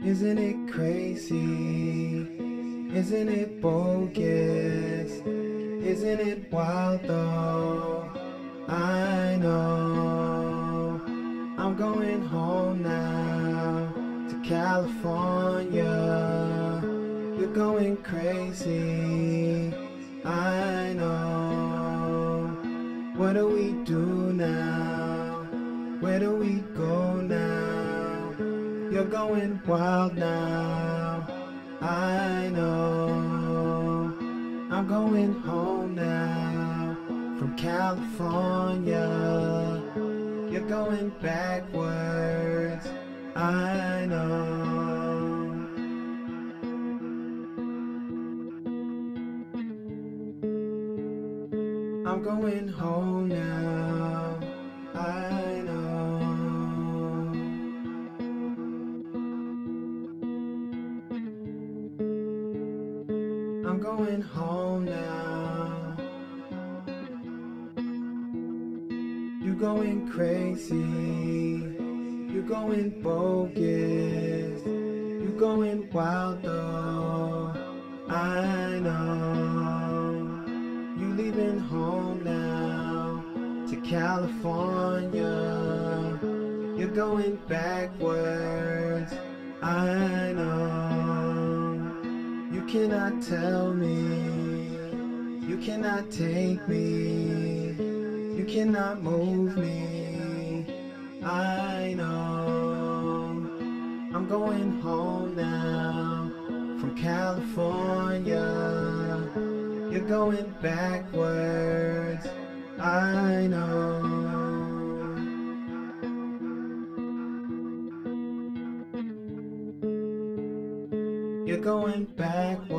Isn't it crazy? Isn't it bogus? Isn't it wild though? I know I'm going home now to California. You're going crazy, I know. What do we do now? Where do we go now? You're going wild now, I know. I'm going home now from California. You're going backwards, I know. I'm going home now, I know. I'm going home now. You're going crazy. You're going bogus. You're going wild though. I know. You leaving home now to California. You're going backwards. I know. You cannot tell me, you cannot take me, you cannot move me, I know. I'm going home now from California. You're going backwards, I know. You're going backwards.